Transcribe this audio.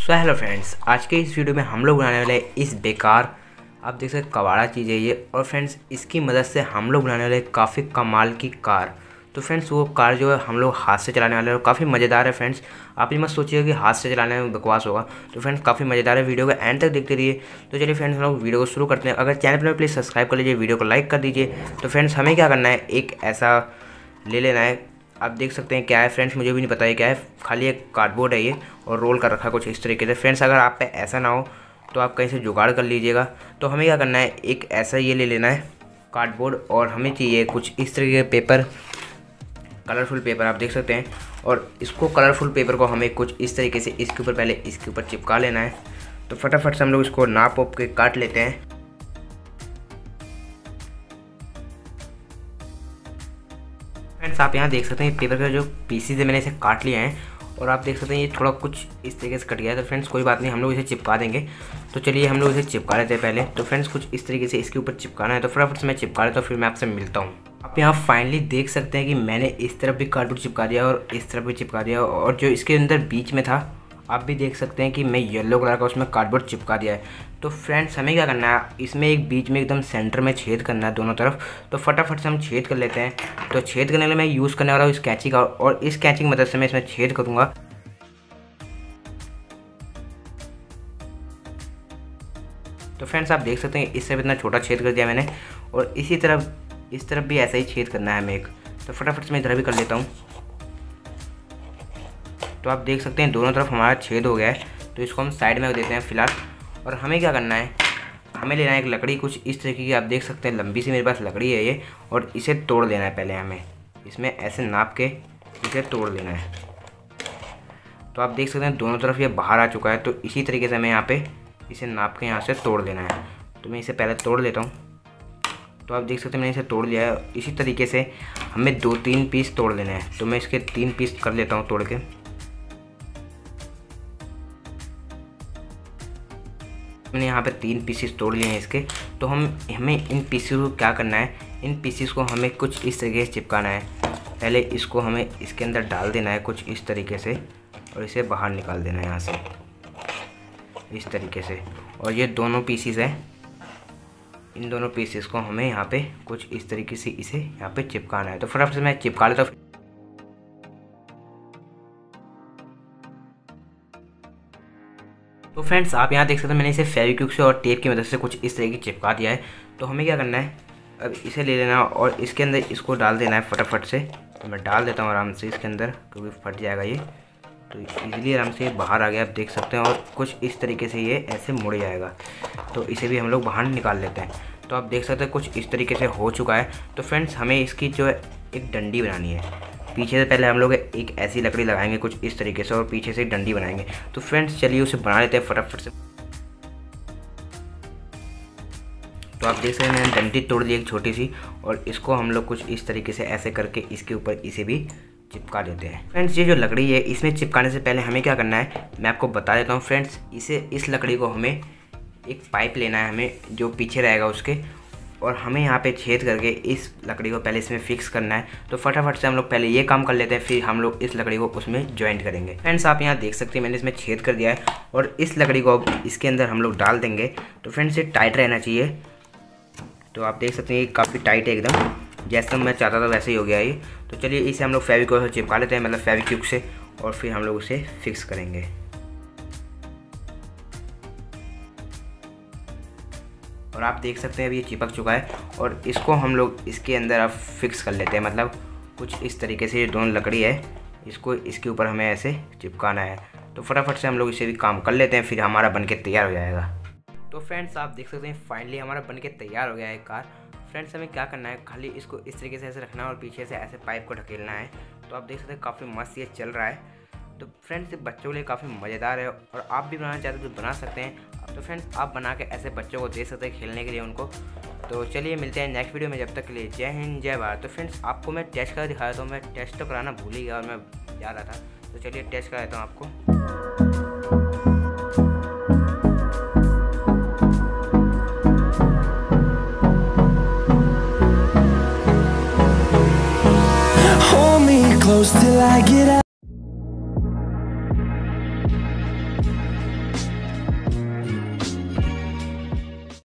So hello friends, आज के इस वीडियो में हम लोग बनाने वाले इस बेकार, आप देख सकते कबाड़ा चीज़ है ये। और फ्रेंड्स इसकी मदद से हम लोग बनाने वाले काफ़ी कमाल की कार। तो फ्रेंड्स वो कार जो है हम लोग हाथ से चलाने वाले हैं और काफ़ी मज़ेदार है। फ्रेंड्स आप ये मत सोचिए कि हाथ से चलाने में बकवास होगा। तो फ्रेंड्स काफ़ी मज़ेदार है, वीडियो को एंड तक देखते रहिए। तो चलिए फ्रेंड्स हम लोग वीडियो को शुरू करते हैं। अगर चैनल पर प्लीज़ सब्सक्राइब कर लीजिए, वीडियो को लाइक कर दीजिए। तो फ्रेंड्स हमें क्या करना है, एक ऐसा ले लेना है। आप देख सकते हैं क्या है फ्रेंड्स, मुझे भी नहीं पता है क्या है, खाली एक कार्डबोर्ड है ये और रोल कर रखा है कुछ इस तरीके से। फ्रेंड्स अगर आप पे ऐसा ना हो तो आप कहीं से जुगाड़ कर लीजिएगा। तो हमें क्या करना है, एक ऐसा ये ले लेना है कार्डबोर्ड, और हमें चाहिए कुछ इस तरीके के पेपर, कलरफुल पेपर आप देख सकते हैं। और इसको कलरफुल पेपर को हमें कुछ इस तरीके से इसके ऊपर पहले इसके ऊपर चिपका लेना है। तो फटाफट से हम लोग इसको नाप वाप के काट लेते हैं। फ्रेंड्स आप यहाँ देख सकते हैं पेपर का जो पीसीज है मैंने इसे काट लिया है, और आप देख सकते हैं ये थोड़ा कुछ इस तरीके से कट गया है। तो फ्रेंड्स कोई बात नहीं, हम लोग इसे चिपका देंगे। तो चलिए हम लोग इसे चिपका लेते हैं पहले। तो फ्रेंड्स कुछ इस तरीके से इसके ऊपर चिपकाना है। तो फटाफट से मैं चिपका लेता हूँ, फिर मैं आपसे मिलता हूँ। आप यहाँ फाइनली देख सकते हैं कि मैंने इस तरफ भी कार्डबोर्ड चिपका दिया और इस तरफ भी चिपका दिया, और जो इसके अंदर बीच में था आप भी देख सकते हैं कि मैं येलो कलर का उसमें कार्डबोर्ड चिपका दिया है। तो फ्रेंड्स हमें क्या करना है, इसमें एक बीच में एकदम सेंटर में छेद करना है दोनों तरफ। तो फटाफट से हम छेद कर लेते हैं। तो छेद करने के लिए मैं यूज़ करने वाला हूँ इस कैंची का, और इस कैंची की मदद से मैं इसमें छेद करूँगा। तो फ्रेंड्स आप देख सकते हैं इससे इतना छोटा छेद कर दिया मैंने, और इसी तरफ इस तरफ भी ऐसा ही छेद करना है हमें एक। तो फटाफट से मैं इधर भी कर लेता हूँ। तो आप देख सकते हैं दोनों तरफ हमारा छेद हो गया है। तो इसको हम साइड में रख देते हैं फ़िलहाल। और हमें क्या करना है, हमें लेना है एक लकड़ी कुछ इस तरीके की, आप देख सकते हैं लंबी सी मेरे पास लकड़ी है ये, और इसे तोड़ लेना है पहले हमें। इसमें ऐसे नाप के इसे तोड़ लेना है। तो आप देख सकते हैं दोनों तरफ ये बाहर आ चुका है। तो इसी तरीके से हमें यहाँ पे इसे नाप के यहाँ से तोड़ लेना है। तो मैं इसे पहले तोड़ लेता हूँ। तो आप देख सकते हैं मैंने इसे तोड़ लिया है। इसी तरीके से हमें 2-3 पीस तोड़ लेने हैं। तो मैं इसके 3 पीस कर लेता हूँ तोड़ के। मैंने यहाँ पे 3 पीसेस तोड़ लिए हैं इसके। तो हमें इन पीसेस को क्या करना है, इन पीसेस को हमें कुछ इस तरीके से चिपकाना है। पहले इसको हमें इसके अंदर डाल देना है कुछ इस तरीके से, और इसे बाहर निकाल देना है यहाँ से इस तरीके से। और ये दोनों पीसेस हैं, इन दोनों पीसेस को हमें यहाँ पे कुछ इस तरीके से इसे यहाँ पे चिपकाना है। तो फटाफट से मैं चिपका लेता हूँ। तो फ्रेंड्स आप यहाँ देख सकते हैं मैंने इसे फेविक्विक से और टेप की मदद से कुछ इस तरीके चिपका दिया है। तो हमें क्या करना है, अब इसे ले लेना और इसके अंदर इसको डाल देना है फटाफट से। तो मैं डाल देता हूँ आराम से इसके अंदर, क्योंकि फट जाएगा ये। तो इजीली आराम से ये बाहर आ गया, आप देख सकते हैं। और कुछ इस तरीके से ये ऐसे मुड़ जाएगा। तो इसे भी हम लोग बाहर निकाल लेते हैं। तो आप देख सकते हैं कुछ इस तरीके से हो चुका है। तो फ्रेंड्स हमें इसकी जो है एक डंडी बनानी है। पीछे से पहले हम लोग एक ऐसी लकड़ी लगाएंगे कुछ इस तरीके से, और पीछे से एक डंडी बनाएंगे। तो फ्रेंड्स चलिए उसे बना लेते हैं फटाफट से। तो आप देख सकते हैं मैंने डंडी तोड़ दी एक छोटी सी, और इसको हम लोग कुछ इस तरीके से ऐसे करके इसके ऊपर इसे भी चिपका देते हैं। फ्रेंड्स ये जो लकड़ी है इसमें चिपकाने से पहले हमें क्या करना है, मैं आपको बता देता हूँ। फ्रेंड्स इस लकड़ी को हमें एक पाइप लेना है, हमें जो पीछे रहेगा उसके, और हमें यहाँ पे छेद करके इस लकड़ी को पहले इसमें फिक्स करना है। तो फटाफट से हम लोग पहले ये काम कर लेते हैं, फिर हम लोग इस लकड़ी को उसमें ज्वाइंट करेंगे। फ्रेंड्स आप यहाँ देख सकते हैं मैंने इसमें छेद कर दिया है, और इस लकड़ी को अब इसके अंदर हम लोग डाल देंगे। तो फ्रेंड्स ये टाइट रहना चाहिए। तो आप देख सकते हैं ये काफ़ी टाइट है एकदम, जैसा मैं चाहता था वैसे ही हो गया ये। तो चलिए इसे हम लोग फेविक्विक से चिपका लेते हैं, मतलब फेविक्विक से, और फिर हम लोग उसे फिक्स करेंगे। और आप देख सकते हैं अभी ये चिपक चुका है, और इसको हम लोग इसके अंदर अब फिक्स कर लेते हैं। मतलब कुछ इस तरीके से ये दोनों लकड़ी है, इसको इसके ऊपर हमें ऐसे चिपकाना है। तो फटाफट से हम लोग इसे भी काम कर लेते हैं, फिर हमारा बनके तैयार हो जाएगा। तो फ्रेंड्स आप देख सकते हैं फाइनली हमारा बनके तैयार हो गया है कार। फ्रेंड्स हमें क्या करना है, खाली इसको इस तरीके से ऐसे रखना है और पीछे से ऐसे पाइप को ढकेलना है। तो आप देख सकते हैं काफ़ी मस्त ये चल रहा है। तो फ्रेंड्स बच्चों के लिए काफ़ी मज़ेदार है, और आप भी बनाना चाहते हो तो बना सकते हैं। तो फ्रेंड्स आप बना के ऐसे बच्चों को दे सकते हैं खेलने के लिए उनको। तो चलिए मिलते हैं नेक्स्ट वीडियो में, जब तक के लिए जय हिंद जय भारत। तो फ्रेंड्स आपको मैं टेस्ट कर दिखाया, तो मैं टेस्ट तो कराना भूल ही गया और मैं जा रहा था। तो चलिए टेस्ट करा देता हूँ आपको। Hold me close till I get out.